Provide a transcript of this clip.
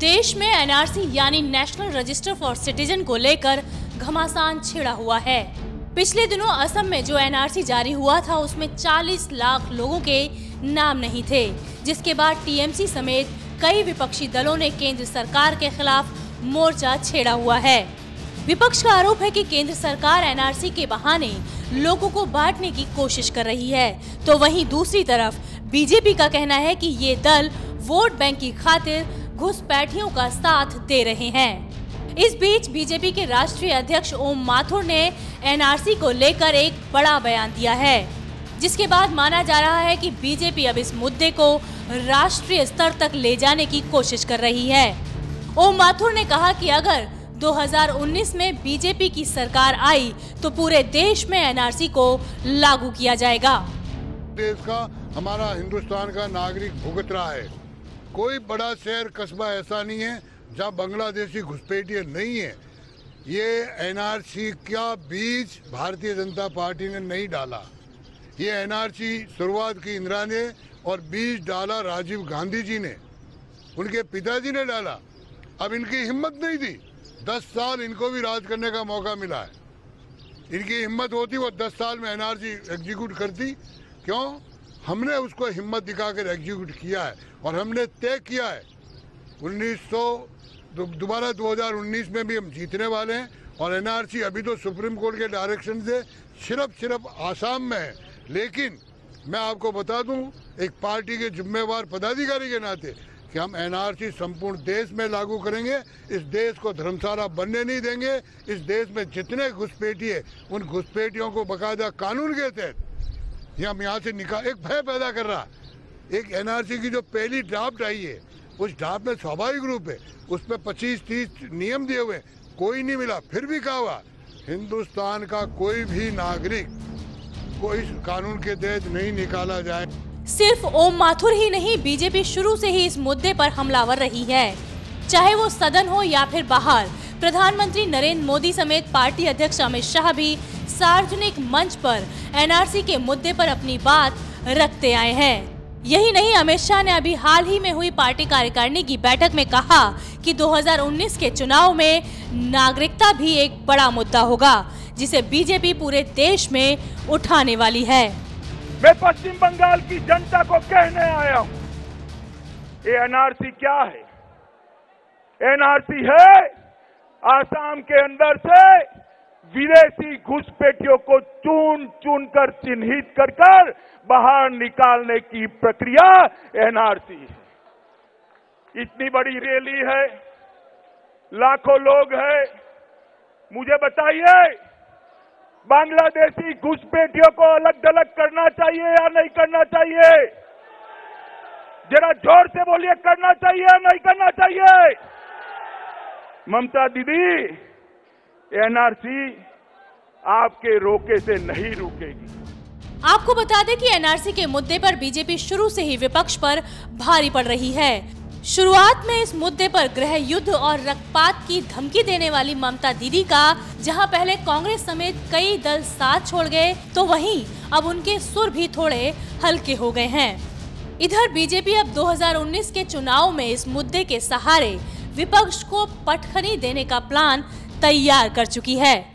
देश में एनआरसी यानी नेशनल रजिस्टर फॉर सिटीजन को लेकर घमासान छिड़ा हुआ है। पिछले दिनों असम में जो एनआरसी जारी हुआ था उसमें 40 लाख लोगों के नाम नहीं थे, जिसके बाद टीएमसी समेत कई विपक्षी दलों ने केंद्र सरकार के खिलाफ मोर्चा छेड़ा हुआ है। विपक्ष का आरोप है कि केंद्र सरकार एनआरसी के बहाने लोगों को बांटने की कोशिश कर रही है, तो वहीं दूसरी तरफ बीजेपी का कहना है कि ये दल वोट बैंक की खातिर घुसपैठियों का साथ दे रहे हैं। इस बीच बीजेपी के राष्ट्रीय अध्यक्ष ओम माथुर ने एनआरसी को लेकर एक बड़ा बयान दिया है, जिसके बाद माना जा रहा है कि बीजेपी अब इस मुद्दे को राष्ट्रीय स्तर तक ले जाने की कोशिश कर रही है। ओम माथुर ने कहा कि अगर 2019 में बीजेपी की सरकार आई तो पूरे देश में एनआरसी को लागू किया जाएगा। देश का हमारा हिंदुस्तान का नागरिक भुगत रहा है। कोई बड़ा शहर कस्बा ऐसा नहीं है जहां बांग्लादेशी घुसपैठिए नहीं है। ये एनआरसी का बीज भारतीय जनता पार्टी ने नहीं डाला। ये एनआरसी शुरुआत की इंदिरा ने और बीज डाला राजीव गांधी जी ने, उनके पिताजी ने डाला। अब इनकी हिम्मत नहीं थी, 10 साल इनको भी राज करने का मौका मिला है। इनकी हिम्मत होती वो 10 साल में एनआरसी एग्जीक्यूट करती। क्यों? हमने उसको हिम्मत दिखाकर एग्जीक्यूट किया है और हमने तय किया है 2019 में भी हम जीतने वाले हैं। और एनआरसी अभी तो सुप्रीम कोर्ट के डायरेक्शन से सिर्फ आसाम में है, लेकिन मैं आपको बता दूं एक पार्टी के जिम्मेवार पदाधिकारी के नाते कि हम एनआरसी संपूर्ण देश में लागू करेंगे। इस देश को धर्मशाला बनने नहीं देंगे। इस देश में जितने घुसपैठिए उन घुसपैठियों को बाकायदा कानून के तहत हम यहाँ से निकाल। एक भय पैदा कर रहा एक एनआरसी की जो पहली ड्राफ्ट आई है, उस ड्राफ्ट में स्वाभाविक रूप है उसमें 25-30 नियम दिए हुए, कोई नहीं मिला। फिर भी कहा हुआ हिंदुस्तान का कोई भी नागरिक को इस कानून के तहत नहीं निकाला जाए। सिर्फ ओम माथुर ही नहीं, बीजेपी शुरू से ही इस मुद्दे पर हमलावर रही है, चाहे वो सदन हो या फिर बाहर। प्रधानमंत्री नरेंद्र मोदी समेत पार्टी अध्यक्ष अमित शाह भी सार्वजनिक मंच पर एनआरसी के मुद्दे पर अपनी बात रखते आए हैं। यही नहीं, अमित शाह ने अभी हाल ही में हुई पार्टी कार्यकारिणी की बैठक में कहा कि 2019 के चुनाव में नागरिकता भी एक बड़ा मुद्दा होगा, जिसे बीजेपी पूरे देश में उठाने वाली है। मैं पश्चिम बंगाल की जनता को कहने आया हूं, ये एनआरसी क्या है? एनआरसी है आसाम के अंदर से विदेशी घुसपैठियों को चुन चुन कर चिन्हित कर बाहर निकालने की प्रक्रिया एनआरसी है। इतनी बड़ी रैली है, लाखों लोग हैं। मुझे बताइए, बांग्लादेशी घुसपैठियों को अलग अलग करना चाहिए या नहीं करना चाहिए? जरा जोर से बोलिए, करना चाहिए या नहीं करना चाहिए? ममता दीदी, एनआरसी आपके रोके से नहीं रुकेगी। आपको बता दें कि एनआरसी के मुद्दे पर बीजेपी शुरू से ही विपक्ष पर भारी पड़ रही है। शुरुआत में इस मुद्दे पर गृह युद्ध और रक्तपात की धमकी देने वाली ममता दीदी का जहां पहले कांग्रेस समेत कई दल साथ छोड़ गए, तो वहीं अब उनके सुर भी थोड़े हल्के हो गए हैं। इधर बीजेपी अब 2019 के चुनाव में इस मुद्दे के सहारे विपक्ष को पटखनी देने का प्लान तैयार कर चुकी है।